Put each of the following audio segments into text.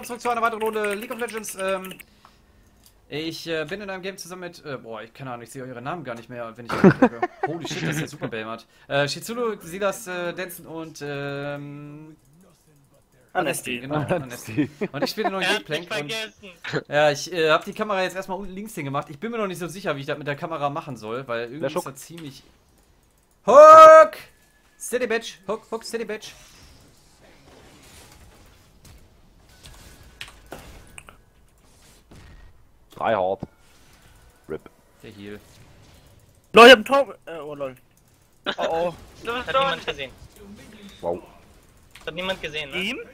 willkommen zurück zu einer weiteren Runde League of Legends. Ich bin in einem Game zusammen mit, boah, ich keine Ahnung, ich sehe eure Namen gar nicht mehr, wenn ich gucke. Holy shit, das ist ja super Belmert. Shizulu, Silas, Denson und, Anesti, genau, Anesti. Und ich spiele den neuen Gangplank und, ja, ich habe die Kamera jetzt erstmal unten links hingemacht. Ich bin mir noch nicht so sicher, wie ich das mit der Kamera machen soll, weil irgendwie ist das ziemlich... Hook! Steady Bitch! Hook, Steady Bitch! Drei hart. RIP. Der Heal. Lol, ich hab einen Tor. Oh lol. Oh oh. Das hat niemand gesehen. Wow. Das hat niemand gesehen, ne? Ihm?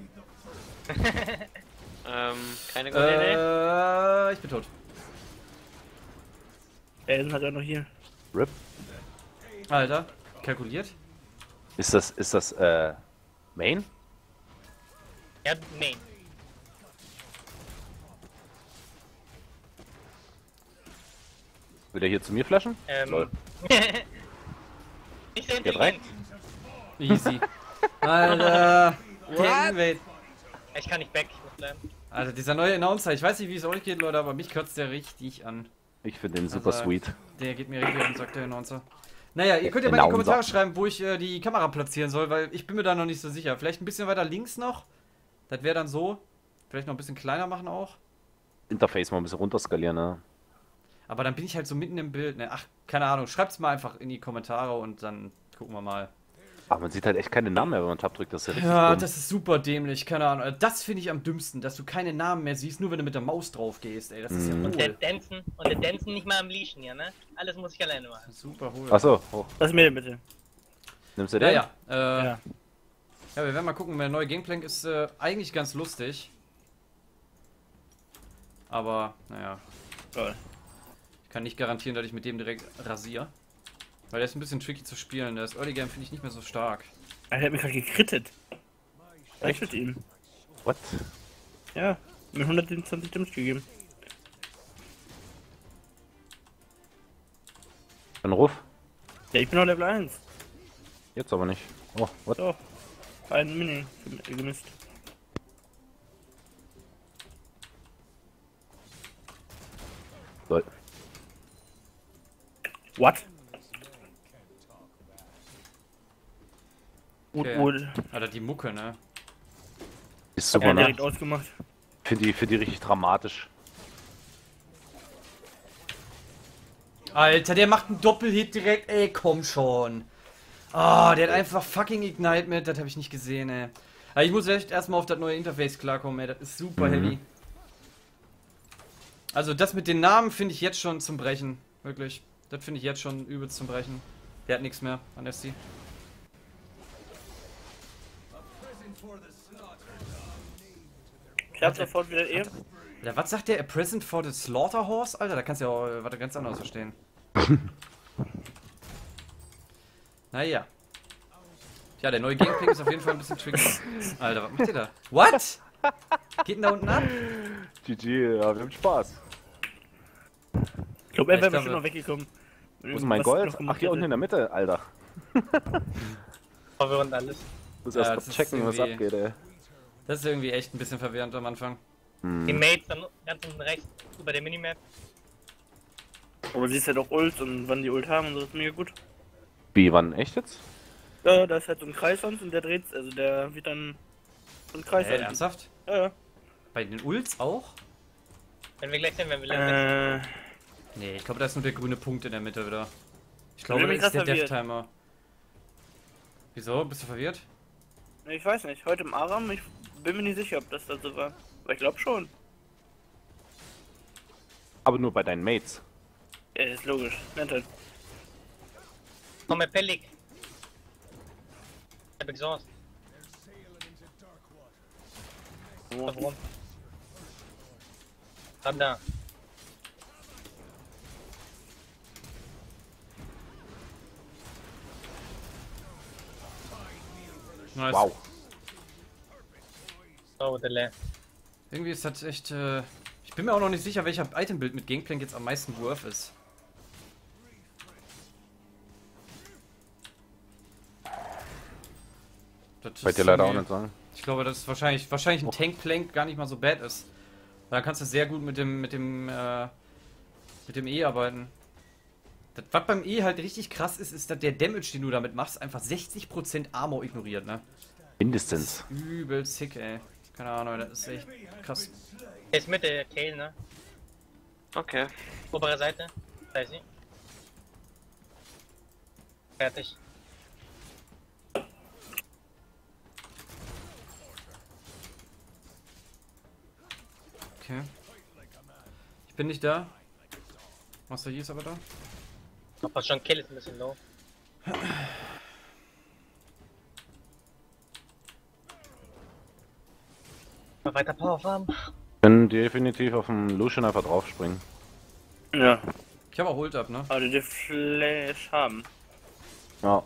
Keine Goldene. Ich bin tot. Er ist halt auch noch hier. RIP. Alter, kalkuliert? Ist das, Main? Ja, Main. Will der hier zu mir flashen? Lol. Nicht sehr Geht rein. intelligent. Easy. Alter. What? Ich kann nicht back, ich muss bleiben. Alter, dieser neue Announcer, ich weiß nicht, wie es euch geht, Leute, aber mich kotzt der richtig an. Ich finde den super sweet. Der geht mir richtig an, sagt der Announcer. Naja, ihr könnt ja mal in die Kommentare schreiben, wo ich die Kamera platzieren soll, weil ich bin mir da noch nicht so sicher. Vielleicht ein bisschen weiter links noch. Das wäre dann so. Vielleicht noch ein bisschen kleiner machen auch. Interface mal ein bisschen runterskalieren, ne? Aber dann bin ich halt so mitten im Bild, ne? Ach, keine Ahnung. Schreibt's mal einfach in die Kommentare und dann gucken wir mal. Aber man sieht halt echt keine Namen mehr, wenn man Tab drückt. Das ist ja richtig Ja, dumm. das ist super dämlich, keine Ahnung. Das finde ich am dümmsten, dass du keine Namen mehr siehst, nur wenn du mit der Maus drauf gehst, ey. Das ist ja Und der hohl. Dancen nicht mal am Leashen hier, ne? Alles muss ich alleine machen. Super hohl. Achso, hoch. Was mir denn bitte? Nimmst du den? Ja. Ja. Ja, wir werden mal gucken, der neue Gangplank ist eigentlich ganz lustig. Aber, naja. Toll. Ich kann nicht garantieren, dass ich mit dem direkt rasiere. Weil der ist ein bisschen tricky zu spielen. Das Early Game finde ich nicht mehr so stark. Er hat mich gerade gekrittet. Echt mit ihm? What? Ja, mir 120 Damage gegeben. Ein Ruf? Ja, ich bin noch Level 1. Jetzt aber nicht. Oh, what? Doch. Ein Mini gemisst. Lol. What? Okay. Alter, die Mucke, ne? Ist Ja, super, ne? direkt ausgemacht. Find die richtig dramatisch. Alter, der macht einen Doppelhit direkt, ey, komm schon. Ah, der hat einfach fucking Ignite mit, das habe ich nicht gesehen, ey. Aber ich muss echt erstmal auf das neue Interface klarkommen, ey, das ist super heavy. Also das mit den Namen finde ich jetzt schon zum Brechen, wirklich. Das finde ich jetzt schon übelst zum Brechen. Der hat nichts mehr, Anesti. Ich hab sofort wieder eben. Ja, was sagt der? A present for the Slaughterhouse? Alter, da kannst du ja auch was ganz anderes verstehen. Naja. Ja, der neue Gameplay ist auf jeden Fall ein bisschen tricky. Alter, was macht ihr da? What? Geht denn da unten ab? GG, ja, wir haben Spaß. Ich glaube, er wäre Ich bestimmt glaube- noch weggekommen. Wo ist mein Gold? Ach, hier unten in der Mitte, Alter. Verwirrend alles. Muss Ja, erst das mal ist checken, was irgendwie- abgeht, ey. Das ist irgendwie echt ein bisschen verwirrend am Anfang. Die Mates dann ganz unten rechts über der Minimap. Aber siehst ja doch Ult und wann die Ult haben und so, ist mega gut. Wie, wann? Echt jetzt? Ja, da ist halt so ein Kreis sonst und der dreht, also der wird dann so ein Kreis. halt. Ernsthaft? Ja, ja. Bei den Ults auch? Wenn wir gleich sehen, wenn wir Level Nee, ich glaube, da ist nur der grüne Punkt in der Mitte wieder. Ich glaube, bin das ist der krass verwirrt. Death-Timer. Wieso? Bist du verwirrt? Ich weiß nicht, heute im Aram, ich bin mir nicht sicher, ob das da so war. Aber ich glaube schon. Aber nur bei deinen Mates. Ja, ist logisch. Nennt halt. Komm, mehr Pellig. Ich hab Exhaust. Warum? Komm da. Nice. Wow. Oh, der Lä. Irgendwie ist das echt, ich bin mir auch noch nicht sicher, welcher Itembild mit Gangplank jetzt am meisten worth ist. Das Bei ist dir leider auch irgendwie- nicht sagen. Ich glaube, dass es wahrscheinlich ein Tank-Plank gar nicht mal so bad ist. Da kannst du sehr gut mit dem E arbeiten. Das, was beim E halt richtig krass ist, ist, dass der Damage, den du damit machst, einfach 60% Armor ignoriert, ne? Mindestens. Das ist übel sick, ey. Keine Ahnung, das ist echt krass. Der ist Mitte, Kale, ne? Okay. Obere Seite. Da ist sie. Fertig. Okay. Ich bin nicht da. Master Yi ist aber da. Aber schon Kill ist ein bisschen low. Mal weiter Power farmen. Ich bin definitiv auf den Lucian einfach draufspringen. Ja. Ich habe auch Ult ab, ne? Aber die Flash haben. Ja.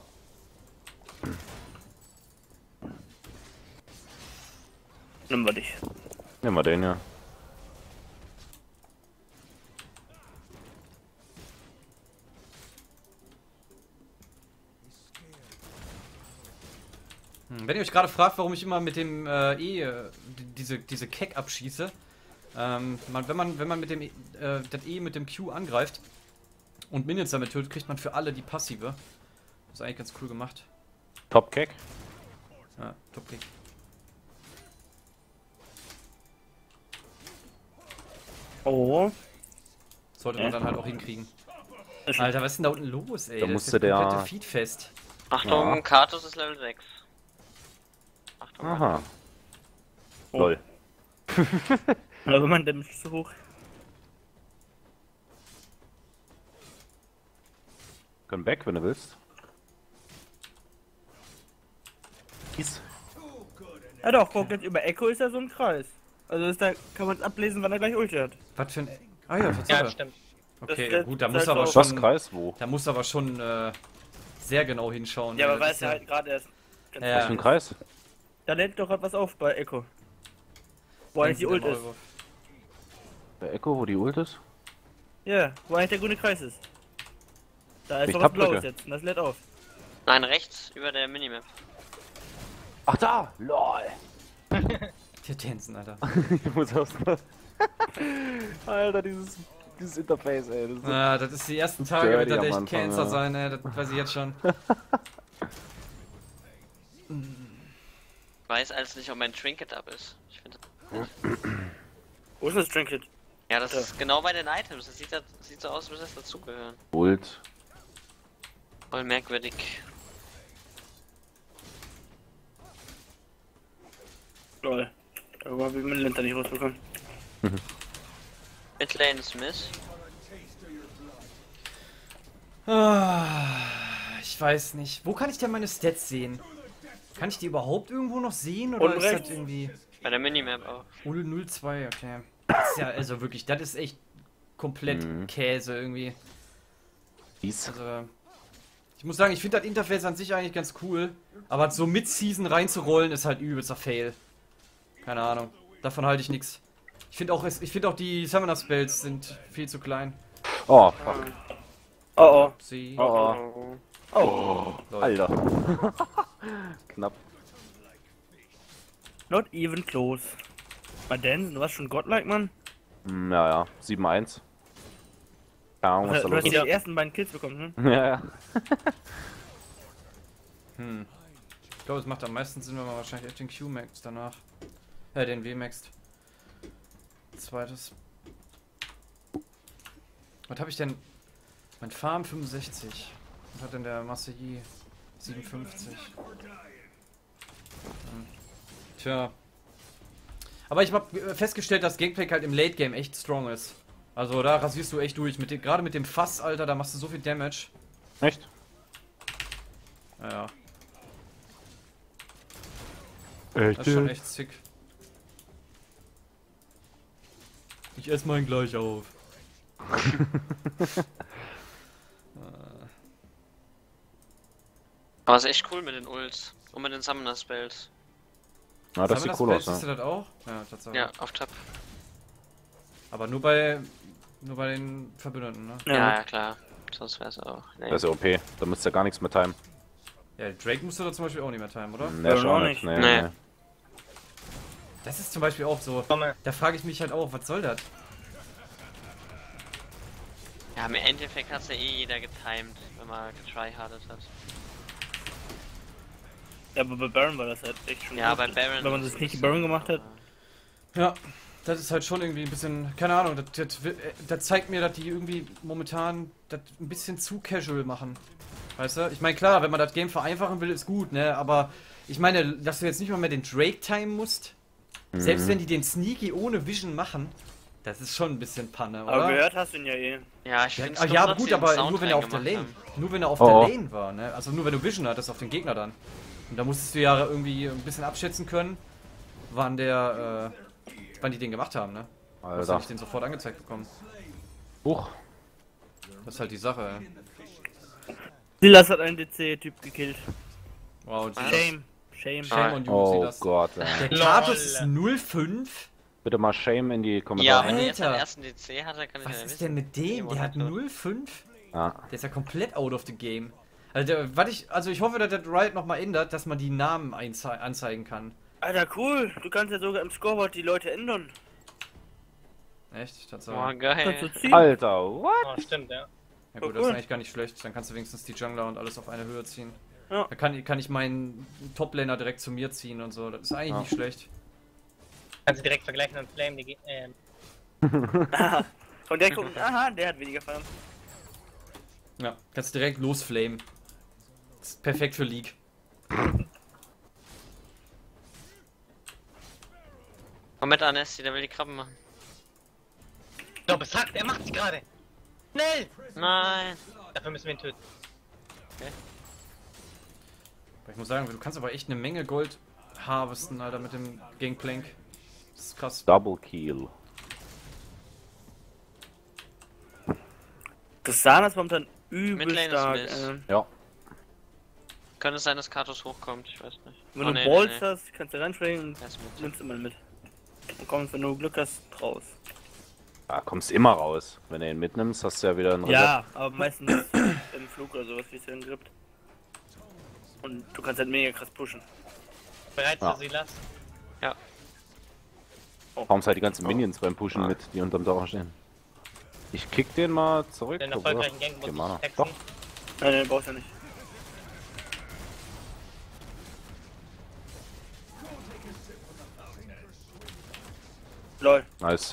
Nimm wir dich. Nehmen wir den ja. Wenn ihr euch gerade fragt, warum ich immer mit dem diese Keck abschieße, wenn man mit dem das E mit dem Q angreift und Minions damit tötet, kriegt man für alle die Passive. Das ist eigentlich ganz cool gemacht. Top Kick. Ja, Top Kick. Oh. Sollte man dann halt auch hinkriegen. Alter, was ist denn da unten los, ey? Da Das musste ist das komplette der- Feed fest. Achtung, Ja. Kartus ist Level 6. Achtung. Aha. Oh. Lol. Aber man Damage ist so hoch. Können back, wenn du willst. Kies. Ja doch, guck jetzt über Echo ist ja so ein Kreis. Also ist da kann man ablesen, wann er gleich Ulti hat. Was für ein... Ah ja, Ja, Tatsache. stimmt. Okay, Das- gut, da das muss ist aber auch- Was schon... Kreis wo? Da muss aber schon sehr genau hinschauen. Ja, ne? aber Das weiß ist er halt gerade erst. Ganz Ja. Was für ein Kreis? Da lädt doch was auf bei Echo. Wo eigentlich die Ult ist. Bei Echo, wo die Ult ist? Ja, wo eigentlich der grüne Kreis ist. Da ist Ich doch was Tabdrücke. Blaues jetzt und das lädt auf. Nein, rechts über der Minimap. Ach da! LOL! Die Tänzen, Alter. Ich muss erstmal. Alter, dieses Interface, ey. Das ist so Ja, das ist die ersten Tage, wird dirty das am echt Anfang, Cancer ja. sein, ey. Das weiß ich jetzt schon. Ich weiß alles nicht, ob mein Trinket ab ist. Ich finde. Wo ist das Trinket? Ja, das Ja. ist genau bei den Items. Das sieht so aus, als würde das dazugehören. Ult. Voll merkwürdig. Lol. Aber hab ich meinen Linter nicht rausbekommen. Midlane Smith. Ich weiß nicht. Wo kann ich denn meine Stats sehen? Kann ich die überhaupt irgendwo noch sehen? Oder Unten ist das rechts. irgendwie... Bei der Minimap auch. 002, okay. Das ist ja, also wirklich, das ist echt komplett Käse irgendwie. Dies. Also, ich muss sagen, ich finde das Interface an sich eigentlich ganz cool. Aber so mit Season reinzurollen ist halt übelster Fail. Keine Ahnung. Davon halte ich nichts. Ich finde auch die Summoner Spells sind viel zu klein. Oh, fuck. Oh oh. Sie. Oh, Oh. oh. Alter. Knapp. Not even close. Aber denn, du warst schon godlike, Mann? Ja, ja. 7-1. Keine Ahnung, was da Du los hast die ist. ersten beiden Kills bekommen, ne? Ja, ja. Ich glaube, es macht am meisten Sinn, wenn man wahrscheinlich echt den Q maxt danach. Den W maxt. Zweites. Was habe ich denn? Mein Farm 65. Was hat denn der Master Yi? 57. Tja. Aber ich habe festgestellt, dass Gameplay halt im Late Game echt strong ist. Also da rasierst du echt durch. Gerade mit dem Fass, Alter, da machst du so viel Damage. Echt? Ja, Echt? das ist schon echt sick. Ich esse meinen gleich auf. Aber es ist echt cool mit den Ults. Und mit den Summoner Spells. Na, das sieht cool aus, Siehst du ne? das auch? Ja, Tatsache. Ja, auf Tab. Aber nur bei den Verbündeten, ne? Ja, klar. Sonst wäre es auch. Nee. Das ist ja OP. Da müsst ihr gar nichts mehr timen. Ja, Drake musst du da zum Beispiel auch nicht mehr timen, oder? Nee, Ja, schon auch nicht. nicht. Nee, Nee. Das ist zum Beispiel auch so, da frage ich mich halt auch, was soll das? Ja, im Endeffekt hat's ja eh jeder getimed, wenn man getryhardet hat. Ja, aber bei Baron war das halt echt schon Ja, gut, bei Baron. wenn man das nicht Baron gemacht hat. Ja, das ist halt schon irgendwie ein bisschen, keine Ahnung, das zeigt mir, dass die irgendwie momentan das ein bisschen zu casual machen. Weißt du? Ich meine, klar, wenn man das Game vereinfachen will, ist gut, ne? Aber ich meine, dass du jetzt nicht mal mehr den Drake timen musst, selbst wenn die den Sneaky ohne Vision machen, das ist schon ein bisschen Panne, oder? Aber gehört hast du ihn ja eh. Ja, ich finde Ja, aber gut, aber nur wenn er auf der Lane, nur wenn er auf der Lane war, ne? Also nur wenn du Vision hattest auf den Gegner dann. Und da musstest du ja irgendwie ein bisschen abschätzen können, wann die den gemacht haben, ne? Alter. Du hast ja nicht den sofort angezeigt bekommen. Huch. Das ist halt die Sache, ey. Silas hat einen DC-Typ gekillt. Wow, Shame. Shame. Shame on you, Oh Silas. Gott, ey. Der Katus ist 0,5? Bitte mal Shame in die Ja, Kommentare. wenn er jetzt den Alter. ersten DC hatte, kann ich ja Was wissen. ist denn mit dem? Der hat 0,5? Ja. Der ist ja komplett out of the game. Also ich hoffe, dass das Riot nochmal ändert, dass man die Namen anzeigen kann. Alter, cool. Du kannst ja sogar im Scoreboard die Leute ändern. Echt? Das Oh, ja Kannst geil. du ziehen. Alter, what? Oh, stimmt, ja. gut, das ist eigentlich gar nicht schlecht. Dann kannst du wenigstens die Jungler und alles auf eine Höhe ziehen. Ja. Da kann ich meinen Top-Laner direkt zu mir ziehen und so. Das ist eigentlich nicht schlecht. Kannst du direkt vergleichen an Flame, die Und der guckt, aha, der hat weniger Farm. Ja, kannst direkt losflamen. Das ist perfekt für League. Komm mit Anesti, der will die Krabben machen. Doch, besagt, er macht sie gerade. Schnell! Nein. Dafür müssen wir ihn töten. Ich muss sagen, du kannst aber echt eine Menge Gold harvesten, Alter, mit dem Gangplank. Das ist krass. Double Kill. Das Sana ist momentan übel Midlane ist stark. Miss. Ja. Könnte es sein, dass Katus hochkommt? Ich weiß nicht. Wenn Oh, du nee, Balls nee, nee. hast, kannst du reinspringen und Er ist mit. nimmst immer mit. Und kommst, wenn du Glück hast, raus. Da kommst immer raus. Wenn du ihn mitnimmst, hast du ja wieder einen Ja, aber meistens im Flug oder sowas, wie es dann grippt. Und du kannst halt mega krass pushen. Bereit Ja. für Silas? Warum seid die ganzen Minions beim Pushen mit, die unterm Tower stehen? Ich kick den mal zurück. Den obwohl- erfolgreichen Gang Okay, muss Mana. ich hexen. Doch. Nein, den brauchst du ja nicht. Lol. Nice.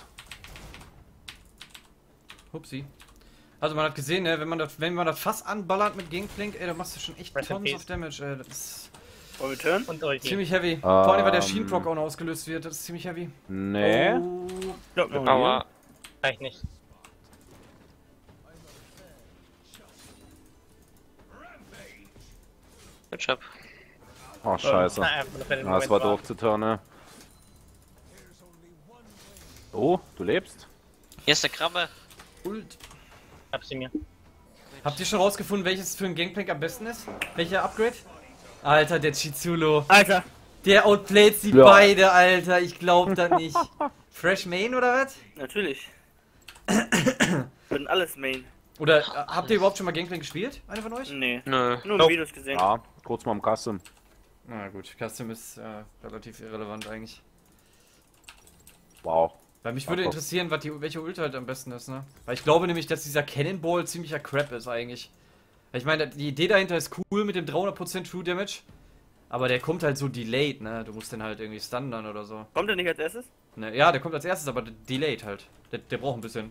Hupsi. Also man hat gesehen, ne, wenn man das Fass anballert mit Gangplank, ey, da machst du schon echt Rest in Tons peace. of Damage, ey. Das ist Wollen wir turn? Und Ulti. ziemlich heavy. Vor allem, weil der Sheen-Proc auch noch ausgelöst wird, das ist ziemlich heavy. Nee. Oh. Glaub noch. Aua. Reicht nicht. Good job. Oh, scheiße. Na, einfach nur für den Na, das Moment war doof zu turnen. Oh, du lebst? Hier ist der Krabbe. Ult. Hab sie mir. Habt ihr schon rausgefunden, welches für ein Gangplank am besten ist? Welcher Upgrade? Alter, der Chizulo. Alter, Der outplayt sie Ja. beide, Alter. Ich glaub das nicht. Fresh Main oder was? natürlich. Bin alles Main. Oder habt ihr überhaupt schon mal Gangplank gespielt? Einer von euch? Nee. Nö. Nur Nope. Videos gesehen. Ja, kurz mal im Custom. Na gut, Custom ist relativ irrelevant eigentlich. Wow. Weil mich würde Ach, doch. interessieren, welche Ult halt am besten ist, ne? Weil ich glaube nämlich, dass dieser Cannonball ziemlicher Crap ist eigentlich. Weil ich meine, die Idee dahinter ist cool mit dem 300% True Damage. Aber der kommt halt so delayed, ne? Du musst den halt irgendwie stunnen dann oder so. Kommt er nicht als erstes? Ne? Ja, der kommt als erstes, aber delayed halt. Der braucht ein bisschen.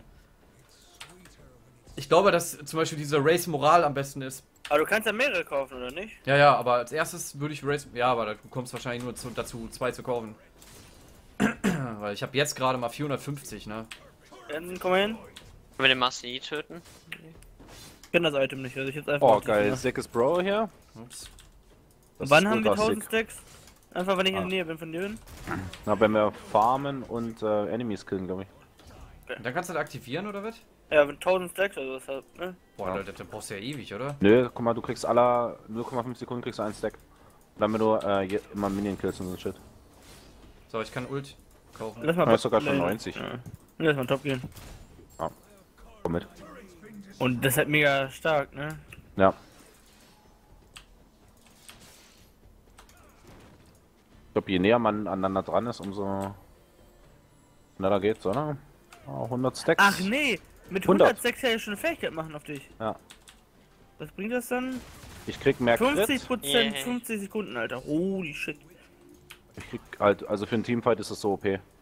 Ich glaube, dass zum Beispiel dieser Race Moral am besten ist. Aber du kannst ja mehrere kaufen, oder nicht? Ja, aber als erstes würde ich Race... Ja, aber du kommst wahrscheinlich nur dazu, 2 zu kaufen. Weil ich habe jetzt gerade mal 450, ne? Dann komm mal hin. Können wir den Marci töten? Ich kenn das Item nicht, also ich jetzt einfach. Oh, auf die geil. Finger. Sickes Bro hier. Ups. Das Wann ist haben wir ultra 1000 sick. Stacks? Einfach, wenn ich in Ah. der Nähe bin von dir. Na, wenn wir farmen und Enemies killen, glaube ich. Und dann kannst du das aktivieren, oder was? Ja, mit 1000 Stacks, also das halt, ne? Boah, Alter, das brauchst du ja ewig, oder? Nö, guck mal, du kriegst alle 0,5 Sekunden kriegst du einen Stack. Dann wenn du immer Minion killst und so Shit. So, ich kann Ult kaufen. Lass mal Ja, ist sogar schon nee. 90. Ja. Lass mal top gehen. Komm mit. Und das ist halt mega stark, ne? Ja. glaube, je näher man aneinander dran ist, umso schneller geht's, oder? Oh, 100 Stacks. Ach nee, mit 100 Stacks kann ich schon eine Fähigkeit machen auf dich. Ja. Was bringt das dann? Ich krieg mehr Crit. 50%, 50 Sekunden, Alter. Holy shit. Ich krieg halt, also für einen Teamfight ist es so OP.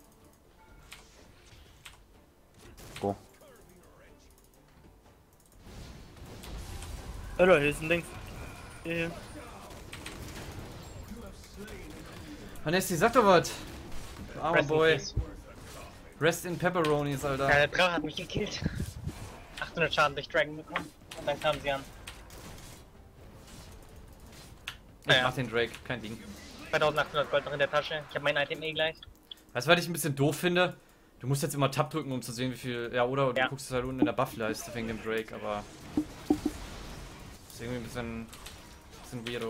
So. Alter, hier ist ein Ding. Hier. Vanessa, sag doch was. Armer Rest in Boy. peace. Rest in Pepperonis, Alter. Der Drache hat mich gekillt. 800 Schaden durch Dragon bekommen. Und dann kamen sie an. Ich mach den Drake, kein Ding. 2800 Gold noch in der Tasche. Ich habe mein Item eh gleich. Weißt du, was ich ein bisschen doof finde? Du musst jetzt immer Tab drücken, um zu sehen, wie viel. Ja, oder du Ja. guckst es halt unten in der Buff-Leiste wegen dem Drake, aber. Ist irgendwie ein bisschen weirdo.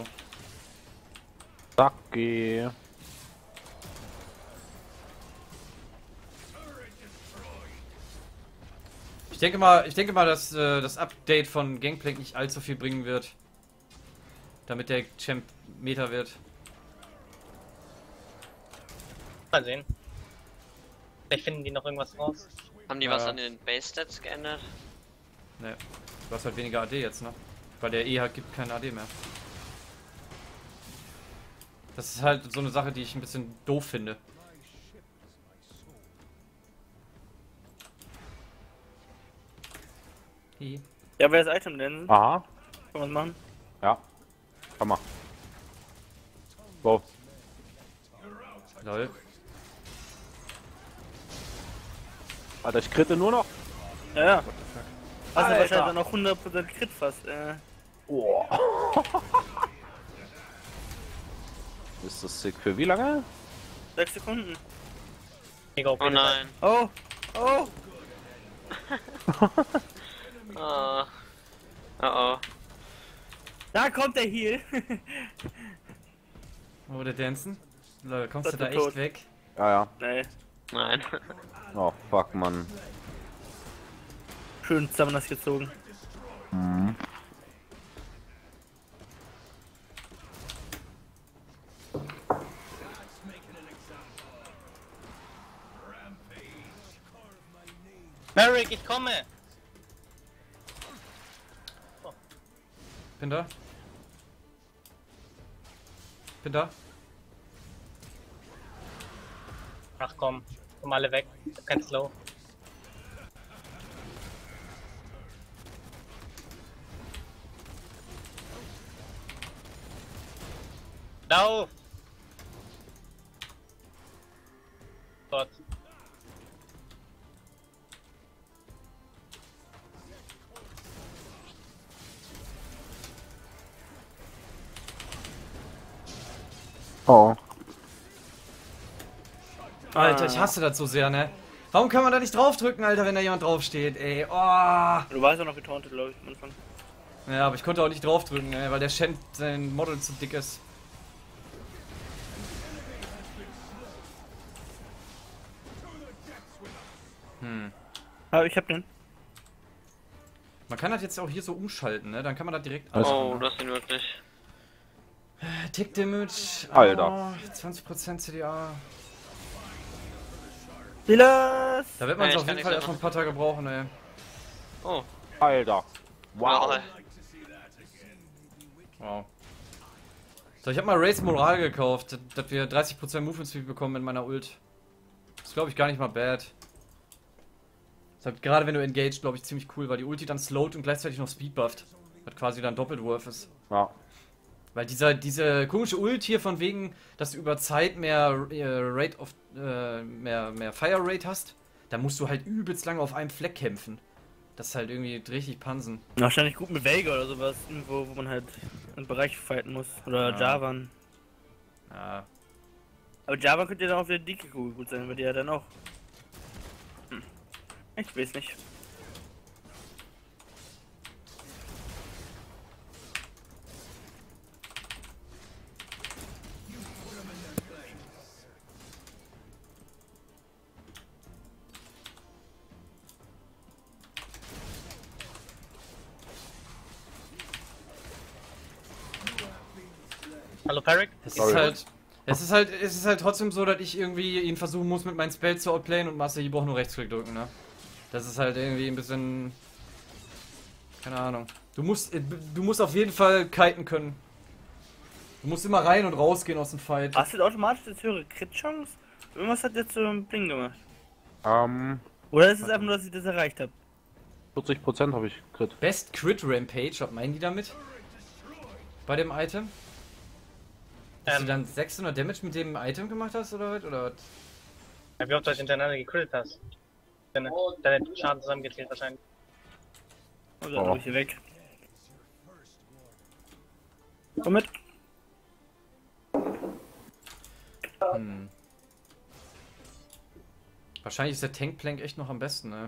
Saki. Ich denke mal, dass das Update von Gangplank nicht allzu viel bringen wird. Damit der Champ Meta wird. Mal sehen. Vielleicht finden die noch irgendwas raus. Haben die was an den Base-Stats geändert? Ne. Du hast halt weniger AD jetzt, ne? Weil der E halt gibt kein AD mehr. Das ist halt so eine Sache, die ich ein bisschen doof finde. Hi. Ja, wer das Item denn? Aha. Kann man machen? Ja. Kann man. Go. Lol. Alter, ich kritte nur noch. Ja, ja. Also Alter. wahrscheinlich dann auch 100% Crit fast. Oh. Ist das sick für wie lange? 6 Sekunden. Mega OP. Oh nein. Oh! Oh! Oh. Oh oh. Da kommt der Heal! Oh, der Dancen? Lol, kommst du Das da ist tot. echt weg? Ja, ja. Nee. Nein. Oh, fuck, Mann. Schön zusammen das gezogen. Mhm. Merrick, ich komme! Bin da. Bin da. Ach komm, komm alle weg. Ich hab kein Slow. Lauf! Gott. Oh. Alter, ich hasse das so sehr, ne? Warum kann man da nicht draufdrücken, Alter, wenn da jemand draufsteht, ey? Oh. Du warst ja noch getauntet, glaube ich, am Anfang. Ja, aber ich konnte auch nicht draufdrücken, ey, weil der Shen sein Model zu dick ist. Aber ich hab den. Man kann das jetzt auch hier so umschalten, ne? Dann kann man das direkt Oh, das sind wirklich. Tick Damage. Alter. 20% CDA. Silas! Da wird man es Nee, auf ich kann jeden Fall nichts erstmal ein paar Tage brauchen, ey. Oh. Alter. Wow. Lol. Wow. So, ich habe mal Race Moral gekauft, dass wir 30% Movement Speed bekommen mit meiner Ult. Das ist, glaube ich, gar nicht mal bad. Das ist halt, gerade wenn du engaged, glaube ich, ziemlich cool, weil die Ulti dann slowt und gleichzeitig noch Speed bufft. Was quasi dann doppelt worth ist. Ja. Weil diese komische Ult hier von wegen, dass du über Zeit mehr Rate of mehr Fire Rate hast, da musst du halt übelst lange auf einem Fleck kämpfen. Das ist halt irgendwie richtig Pansen. Wahrscheinlich gut mit Vega oder sowas, irgendwo, wo man halt einen Bereich fighten muss. Oder Ja. Javan. Ja. Aber Java könnte ja dann auch wieder dicke Kugel gut sein, weil die ja dann auch. Ich weiß nicht. Hallo Peric? Es Sorry. ist halt. Es ist halt trotzdem so, dass ich irgendwie ihn versuchen muss, mit meinen Spells zu outplayen und Master braucht nur Rechtsklick drücken, ne? Das ist halt irgendwie ein bisschen... Keine Ahnung. Du musst auf jeden Fall kiten können. Du musst immer rein und rausgehen aus dem Fight. Hast du automatisch jetzt höhere Crit-Chance? Irgendwas hat jetzt so ein Bling gemacht. Oder ist es einfach nur, dass ich das erreicht habe? 40% habe ich Crit. Best Crit Rampage, was meinen die damit? Bei dem Item? Dass du dann 600 Damage mit dem Item gemacht hast oder was? Oder was? Ja, wie oft du halt hintereinander gecrittet hast. Deine Schaden zusammengezählt wahrscheinlich. Und dann hab ich hier weg. Komm mit. Wahrscheinlich ist der Tankplank echt noch am besten, ne?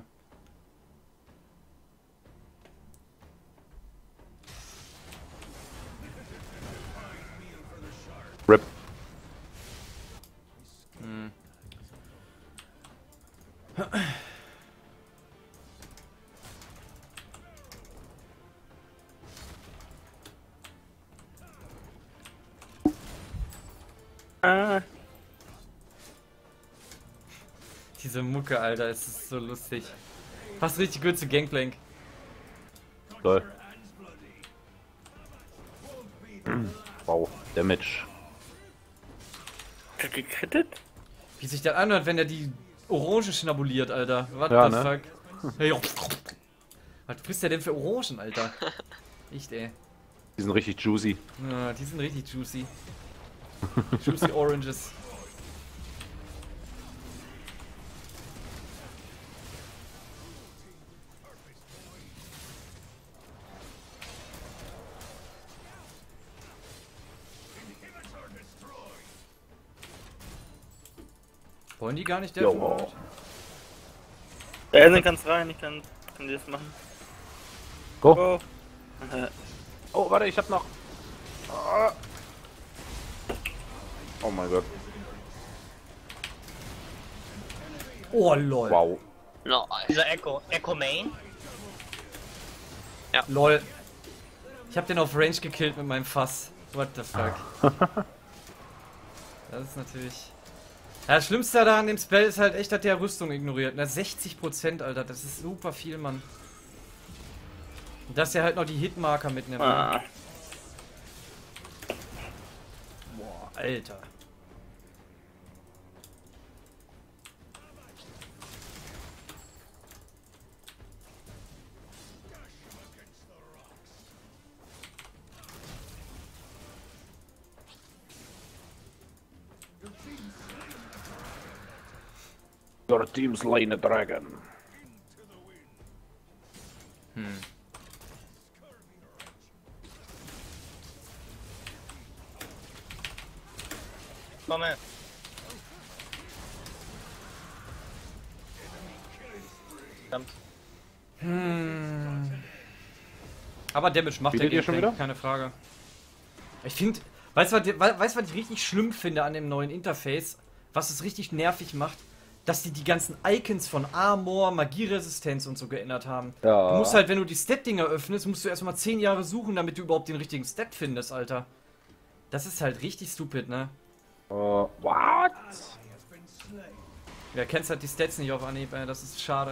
RIP. Diese Mucke, Alter, es ist so lustig. Passt richtig gut zu Gangplank. Toll. Wow, Damage. Hat gekrittet? Wie sich das anhört, wenn er die Orange schnabuliert, Alter. What Ja, the ne? fuck? Hey, was frisst der denn für Orangen, Alter? Echt, ey. Die sind richtig juicy. Ja, die sind richtig juicy. Juicy Oranges. Wollen die gar nicht der? Jo. Dann kannst rein, ich kann dir das machen. Go. Go. Oh, warte, ich hab noch. Oh mein Gott. Oh lol. Wow. No, Dieser Echo Main? Lol. Ich hab den auf Range gekillt mit meinem Fass. What the fuck. Das ist natürlich... Ja, das Schlimmste da an dem Spell ist halt echt, dass der Rüstung ignoriert. Na, 60%, Alter, das ist super viel, Mann. Und dass er halt noch die Hitmarker mitnimmt. Ah. Boah, Alter. Your team slain a dragon. Komm her. Verdammt. Aber Damage macht Bietet der ihr schon Gangplank, wieder? keine Frage. Ich finde, weißt du, was ich richtig schlimm finde an dem neuen Interface? Was es richtig nervig macht? Dass die ganzen Icons von Armor, Magieresistenz und so geändert haben. Ja. Du musst halt, wenn du die Stat-Dinger öffnest, musst du erstmal 10 Jahre suchen, damit du überhaupt den richtigen Stat findest, Alter. Das ist halt richtig stupid, ne? What? Wer kennt halt die Stats nicht auf Anhieb, ey, das ist schade.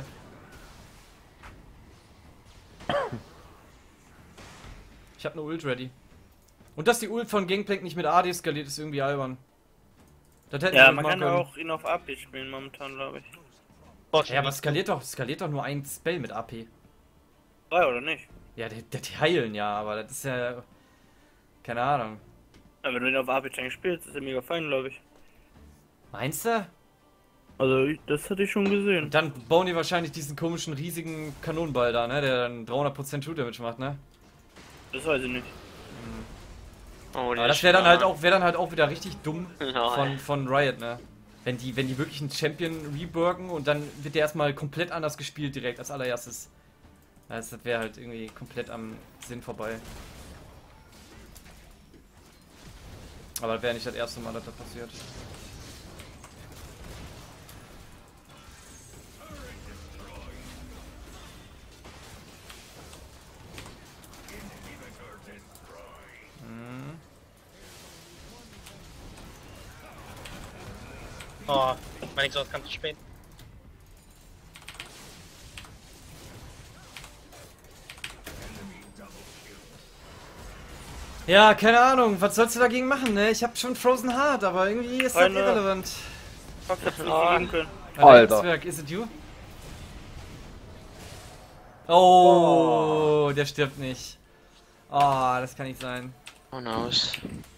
Ich hab eine Ult ready. Und dass die Ult von Gangplank nicht mit AD skaliert, ist irgendwie albern. Das hätten Ja, wir man machen kann können. auch ihn auf AP spielen momentan, glaube ich. Ja, aber skaliert doch nur ein Spell mit AP. 3 oder nicht? Ja, die heilen ja, aber das ist ja... Keine Ahnung. Ja, wenn du ihn auf AP spielst, ist er mega fein, glaube ich. Meinst du? Also, das hatte ich schon gesehen. Dann bauen die wahrscheinlich diesen komischen, riesigen Kanonenball da, ne? Der dann 300% True Damage macht, ne? Das weiß ich nicht. oh, Aber das wäre dann halt auch wieder richtig dumm Nein. von Riot, ne? Wenn die wirklich einen Champion reburgen und dann wird der erstmal komplett anders gespielt direkt als allererstes. Das wäre halt irgendwie komplett am Sinn vorbei. Aber das wäre nicht das erste Mal, dass das passiert. Oh, mein Exhaust kam zu spät. Ja, keine Ahnung, was sollst du dagegen machen, ne? Ich hab schon Frozen Heart, aber irgendwie ist das irrelevant. Fuck, hättest du nicht geben können. Alter. Netzwerk, is it you? Oh, der stirbt nicht. Oh, das kann nicht sein. Oh knows.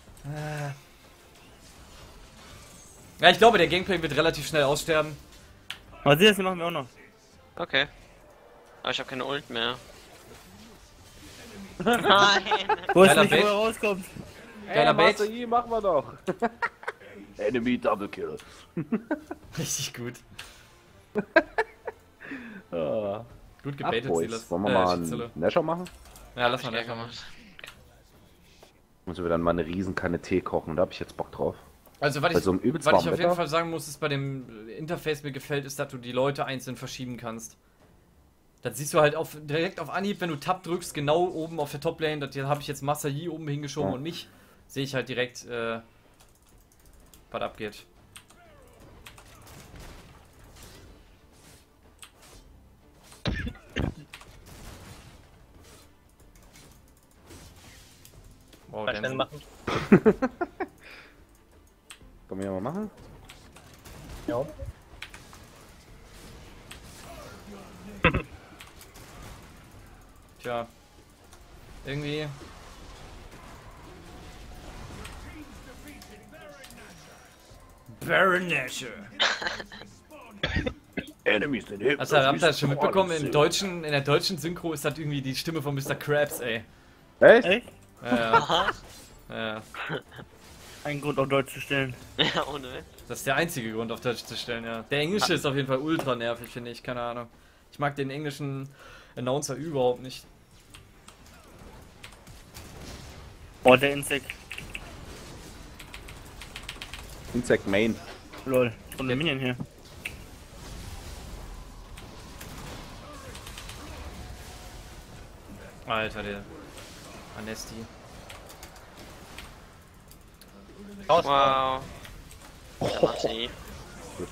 Ja, ich glaube, der Gangplank wird relativ schnell aussterben. Was ist das? Machen wir auch noch. Okay. Aber ich habe keine Ult mehr. Nein! Geiler Wo es nicht, Bait. wo er rauskommt. Geiler Bait. Master Yi, machen wir doch. Enemy Double Kill. Richtig gut. Ah. Gut gebaitet, Boys, Silas. wollen wir mal Schätzele. einen Nasher machen? Ja, lass Hab mal ich das gleich machen. gemacht. Müssen wir dann mal eine Riesenkanne Tee kochen, da hab ich jetzt Bock drauf. Also, Bei so einem übelst was ich warmen auf jeden Wetter. Fall sagen muss, ist bei dem Interface mir gefällt, ist, dass du die Leute einzeln verschieben kannst. Das siehst du halt direkt auf Anhieb, wenn du Tab drückst, genau oben auf der Toplane, da habe ich jetzt Master Yi oben hingeschoben und mich, sehe ich halt direkt, was abgeht. Wow, Mal schnell machen. Können wir ja mal machen? Ja. Tja. Irgendwie. Baron Nashor. Enemies in hip. Also, habt ihr das schon mitbekommen? In der deutschen Synchro ist das irgendwie die Stimme von Mr. Krabs, ey. Echt? Echt? Ja, ja. Ein Grund auf Deutsch zu stellen. Ja, ohne Witz. Das ist der einzige Grund, auf Deutsch zu stellen, ja. Der Englische ist auf jeden Fall ultra nervig, finde ich, keine Ahnung. Ich mag den englischen Announcer überhaupt nicht. Oh, der Insekt. Insect Main. Lol. Und der Minion hier. Alter, der Anesti. Raus. Wow. Der macht sie. Gut.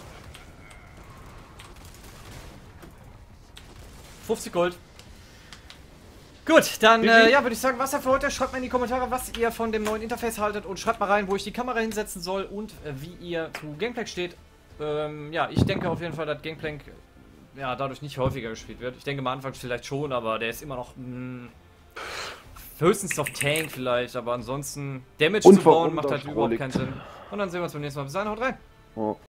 50 Gold. Gut, dann ja, würde ich sagen, was für heute. Schreibt mal in die Kommentare, was ihr von dem neuen Interface haltet und schreibt mal rein, wo ich die Kamera hinsetzen soll und wie ihr zu Gangplank steht. Ja, ich denke auf jeden Fall, dass Gangplank ja dadurch nicht häufiger gespielt wird. Ich denke am Anfang vielleicht schon, aber der ist immer noch höchstens auf Tank vielleicht, aber ansonsten Damage zu bauen macht halt überhaupt keinen Sinn. Und dann sehen wir uns beim nächsten Mal. Bis dann, haut rein! Oh.